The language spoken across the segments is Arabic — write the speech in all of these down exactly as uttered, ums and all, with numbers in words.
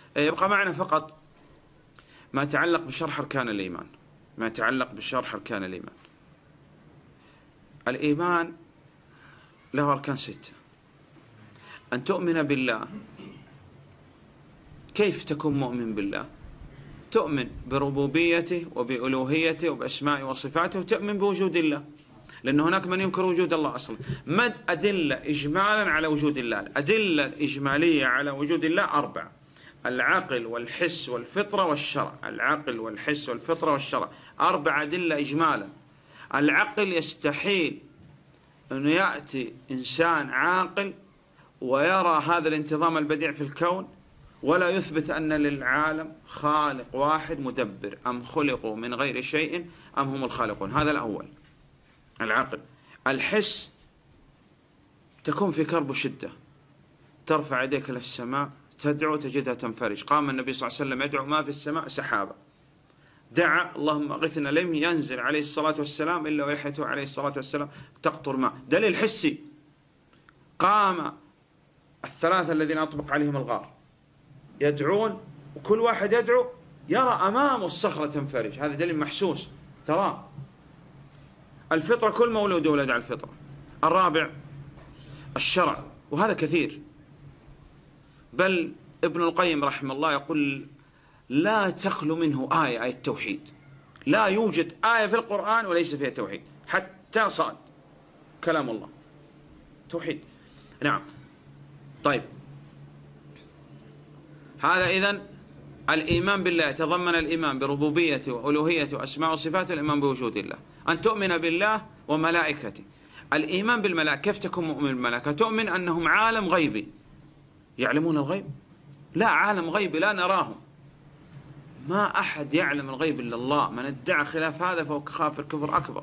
يبقى معنا فقط ما يتعلق بشرح أركان الإيمان. ما يتعلق بشرح أركان الإيمان. الإيمان له أركان ستة. أن تؤمن بالله. كيف تكون مؤمن بالله؟ تؤمن بربوبيته وبألوهيته وبأسمائه وصفاته، وتؤمن بوجود الله، لأن هناك من ينكر وجود الله أصلا. مد أدلة إجمالا على وجود الله. الأدلة الإجمالية على وجود الله أربعة: العقل والحس والفطرة والشرع. العقل والحس والفطرة والشرع، أربع أدلة إجمالا. العقل يستحيل أنه يأتي إنسان عاقل ويرى هذا الانتظام البديع في الكون ولا يثبت أن للعالم خالق واحد مدبر، أم خلقوا من غير شيء أم هم الخالقون. هذا الأول، العقل. الحس تكون في كرب وشدة، ترفع يديك إلى السماء تدعو تجدها تنفرج. قام النبي صلى الله عليه وسلم يدعو ما في السماء سحابة، دعا اللهم أغثنا، لم ينزل عليه الصلاة والسلام إلا ولحيته عليه الصلاة والسلام تقطر ماء. دليل حسي. قام الثلاثة الذين أطبق عليهم الغار يدعون، وكل واحد يدعو يرى أمامه الصخرة تنفرج. هذا دليل محسوس تراه. الفطرة، كل مولود يولد على الفطرة. الرابع الشرع، وهذا كثير، بل ابن القيم رحمه الله يقول لا تخلو منه آية، آية التوحيد. لا يوجد آية في القرآن وليس فيها توحيد، حتى صاد كلام الله توحيد. نعم. طيب، هذا إذن الإيمان بالله يتضمن الإيمان بربوبيته وألوهيته وأسماء وصفاته، الإيمان بوجود الله. أن تؤمن بالله وملائكته. الإيمان بالملائكة، كيف تكون مؤمن بالملائكة؟ تؤمن أنهم عالم غيبي يعلمون الغيب. لا، عالم غيبي لا نراهم، ما أحد يعلم الغيب إلا الله. من ادعى خلاف هذا فهو كافر كفر أكبر.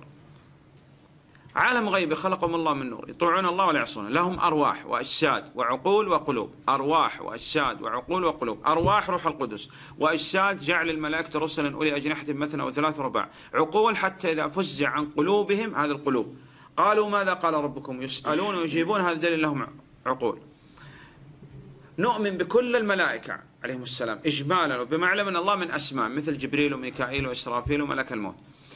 عالم غيبي خلقهم الله من نور، يطيعون الله ولا يعصونه. لهم أرواح وأجساد وعقول وقلوب. أرواح وأجساد وعقول وقلوب. أرواح روح القدس، وأجساد جعل الملائكة رسلا أولي أجنحة مثنى وثلاث ورباع. عقول حتى إذا فزع عن قلوبهم، هذه القلوب، قالوا ماذا قال ربكم، يسألون ويجيبون، هذا دليل لهم عقول. نؤمن بكل الملائكة عليهم السلام إجمالا وبما علم من الله من أسماء، مثل جبريل وميكائيل وإسرافيل وملك الموت،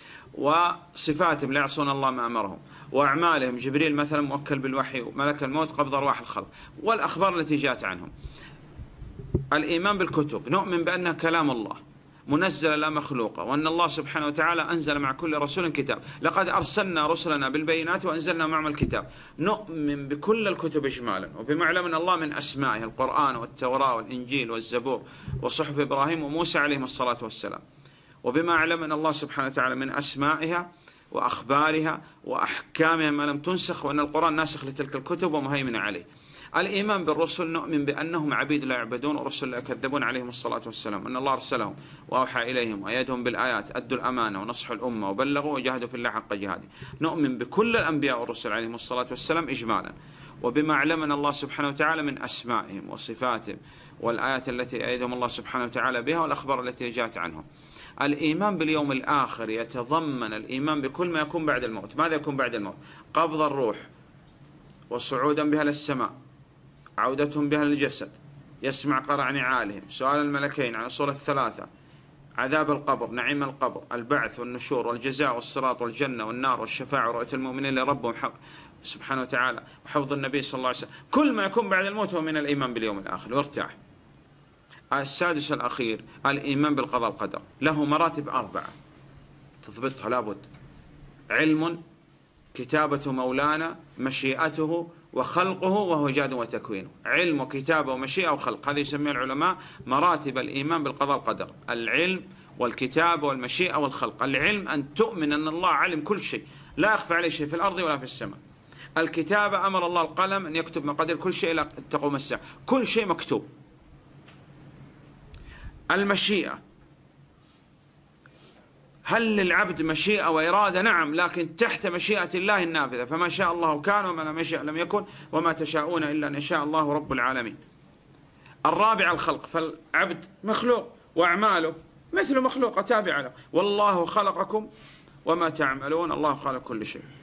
وصفاتهم لا يعصون الله ما أمرهم، وأعمالهم. جبريل مثلا موكل بالوحي، وملك الموت قبض أرواح الخلق، والأخبار التي جاءت عنهم. الإيمان بالكتب، نؤمن بأنها كلام الله منزل لا مخلوقة، وأن الله سبحانه وتعالى أنزل مع كل رسول كتاب. لقد أرسلنا رسلنا بالبينات وأنزلنا معهم الكتاب. نؤمن بكل الكتب إجمالا وبما علم من الله من أسمائه، القرآن والتوراة والإنجيل والزبور وصحف إبراهيم وموسى عليهم الصلاة والسلام، وبما علم من الله سبحانه وتعالى من أسمائها وأخبارها وأحكامها ما لم تنسخ، وأن القرآن ناسخ لتلك الكتب ومهيمن عليه. الإيمان بالرسل، نؤمن بأنهم عبيد لا يعبدون ورسل لا يكذبون عليهم الصلاة والسلام، أن الله أرسلهم وأوحى إليهم وأيدهم بالآيات، أدوا الأمانة ونصحوا الأمة وبلغوا وجاهدوا في الله حق جهاده. نؤمن بكل الأنبياء والرسل عليهم الصلاة والسلام إجمالا وبما علمنا الله سبحانه وتعالى من أسمائهم وصفاتهم والآيات التي أيدهم الله سبحانه وتعالى بها والأخبار التي جاءت عنهم. الإيمان باليوم الآخر يتضمن الإيمان بكل ما يكون بعد الموت. ماذا يكون بعد الموت؟ قبض الروح وصعودا بها للسماء، عودتهم بها للجسد، يسمع قرع نعالهم، سؤال الملكين عن الأصول الثلاثة، عذاب القبر، نعيم القبر، البعث والنشور والجزاء والصراط والجنة والنار والشفاعة ورؤية المؤمنين لربهم سبحانه وتعالى وحفظ النبي صلى الله عليه وسلم. كل ما يكون بعد الموت هو من الإيمان باليوم الآخر، وارتاح. السادس الأخير الإيمان بالقضاء القدر، له مراتب أربعة تضبطها لابد: علم، كتابة مولانا، مشيئته، وخلقه وهو إيجاد وتكوينه. علم وكتابة ومشيئة وخلق، هذه يسميها العلماء مراتب الإيمان بالقضاء والقدر: العلم والكتابة والمشيئة والخلق. العلم أن تؤمن أن الله علم كل شيء، لا يخفى عليه شيء في الأرض ولا في السماء. الكتابة، أمر الله القلم أن يكتب مقادير كل شيء لا تقوم الساعة، كل شيء مكتوب. المشيئة، هل للعبد مشيئة وإرادة؟ نعم، لكن تحت مشيئة الله النافذة، فما شاء الله كان وما لم يشاء لم يكن وما تشاءون إلا أن يشاء الله رب العالمين. الرابع الخلق، فالعبد مخلوق وأعماله مثل مخلوق تابعة له، والله خلقكم وما تعملون، الله خالق كل شيء.